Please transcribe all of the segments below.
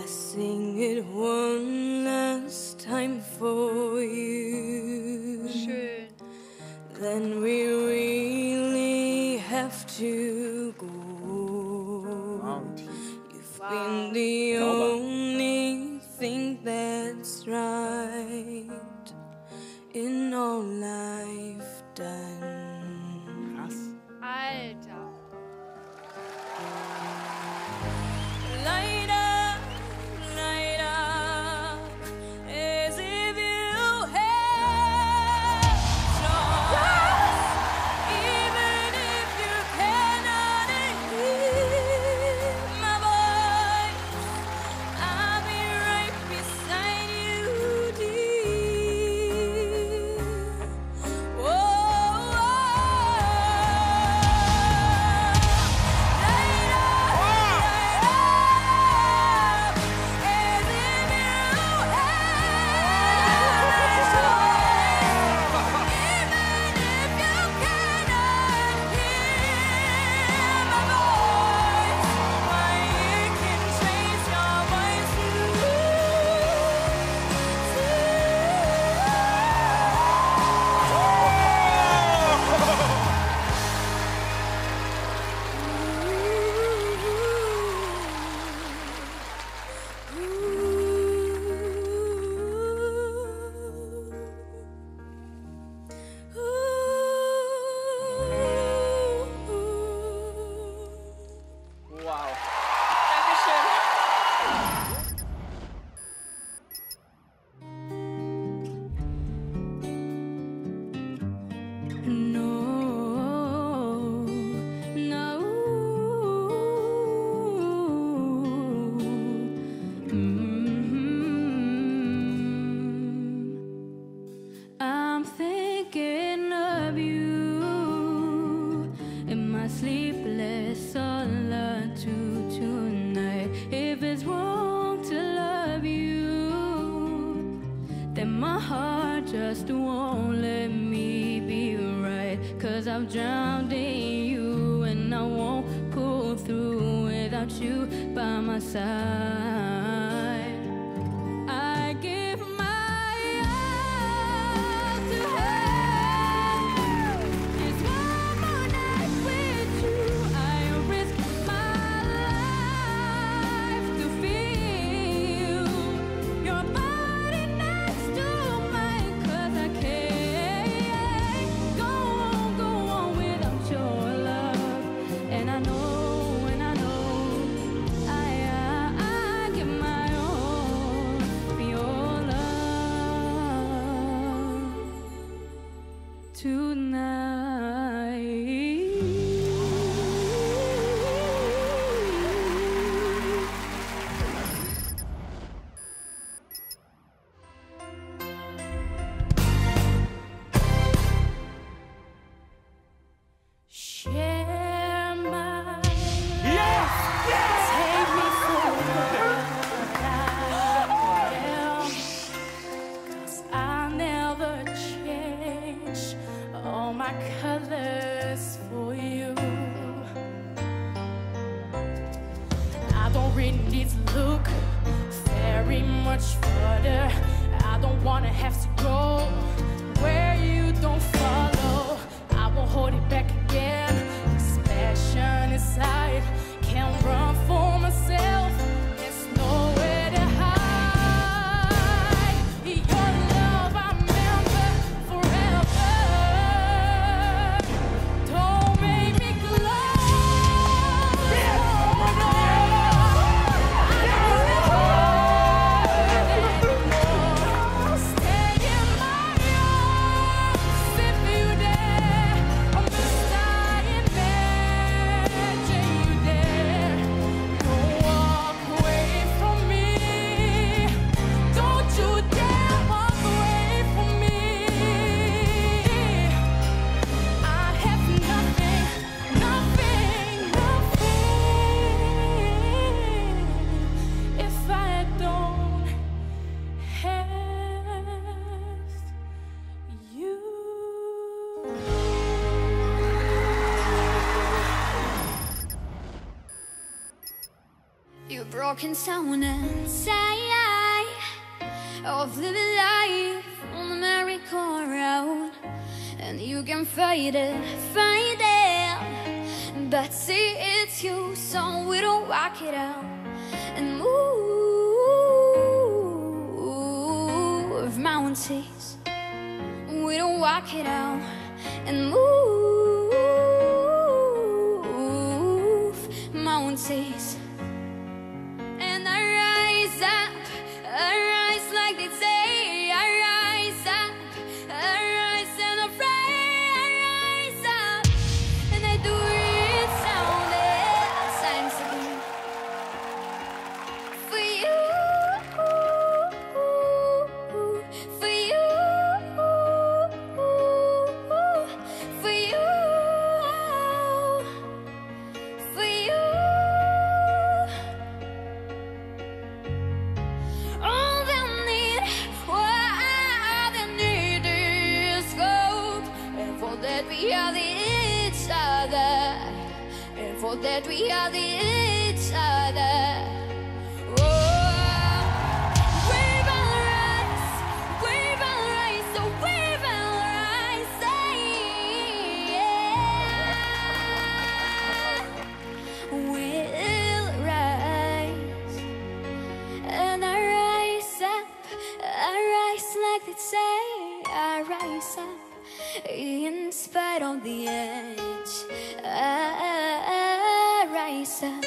sing it one last time for you. Schön. Then we really have to go. You've been the only thing that's right in all I've done. Krass. Alter. Light up, as if you had choice. Even if you cannot hear my voice, I'll be right beside you, dear. Whoa, light up, as if you Wow. Dankeschön. No, no. I'm thinking of you in my sleepless solitude tonight. If it's wrong to love you, then my heart just won't let me be right. 'Cause I've drowned in you and I won't pull through without you by my side. I give my all to have just one more night with you. I risk my life to feel your body next to mine. 'Cause I can't go on without your love. And I know I give my all for your love tonight. Share my Yes! Yes! take me for what I am. 'Cause I'll never change all my colors for you. I don't really need to look very much further. I don't wanna have to go where you don't follow. I won't hold it back again. This passion inside can't run for myself. There's nowhere to hide. Your love I remember forever. Don't make me close. Stay in my arms if you dare. I'm just dying there, you dare. talking sound inside of living life on the merry-go-round, and you can fight it, but see it's you, so we don't walk it out and move mountains. We don't walk it out and move mountains. And I rise up, I rise like they say. I rise up, I rise and I'm afraid. I rise up and I do it soundless times again. For you, for you, for you, for you. All they need, what they need is hope, and for that we are the each other, and for that we are the each other. Oh, we will rise, so we will rise, yeah. We'll rise. And I rise up, I rise like they say. I rise up in spite of the edge. I rise up.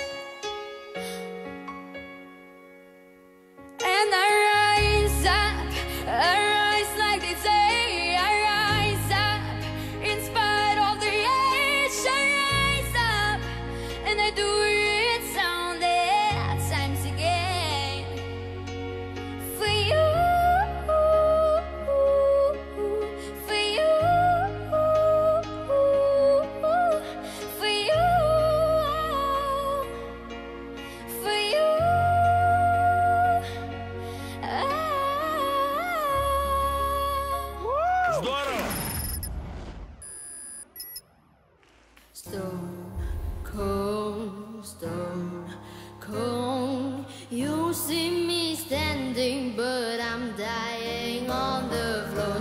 And I rise up, I rise like they say. I rise up in spite of the edge. I rise up and I do it sounding times again. For you, for you, for you, for you. Здорово! Stone cold. You see me standing, but I'm dying on the floor.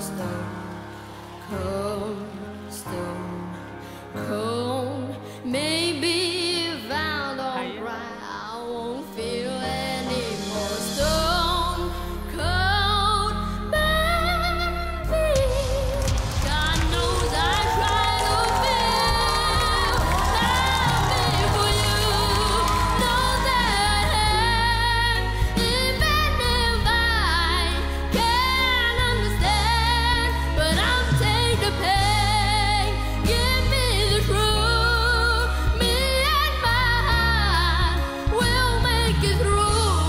Stone cold. Maybe if I don't cry, I won't feel anymore. Stone cold, baby. God knows I try to feel happy for you. Know that even if I can't understand, but I'll take the pain. Give me the truth. Me and my heart will make it through.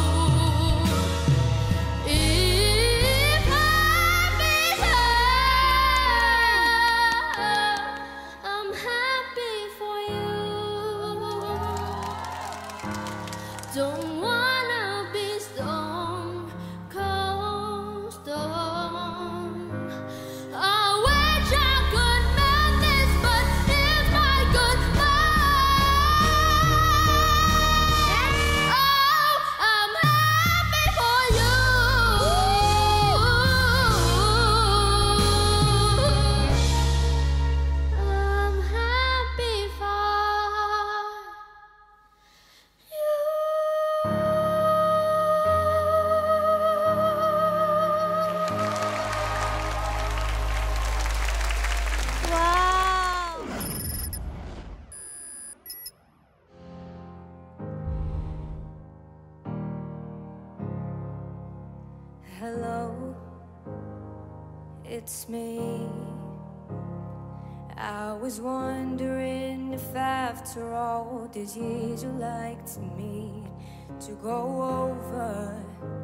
If happy I'm happy for you. Don't wanna be stone cold stone. I wish I could mend this, but if I could, oh, I'm happy for you. I'm happy for Wow! Hello, it's me. I was wondering if after all these years you'd like to meet to go over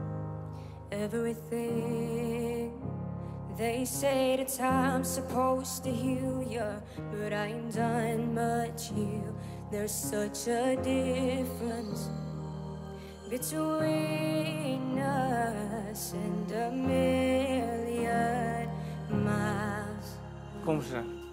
everything. They say the time's supposed to heal you, but I ain't done much here. There's such a difference between us and a million miles. Como será?